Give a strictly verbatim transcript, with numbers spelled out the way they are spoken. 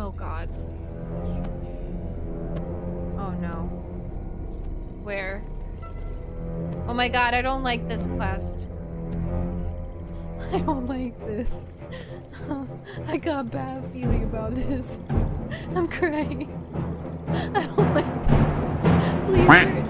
Oh god. Oh no. Where? Oh my god, I don't like this quest. I don't like this. I got a bad feeling about this. I'm crying. I don't like this. Please hurry.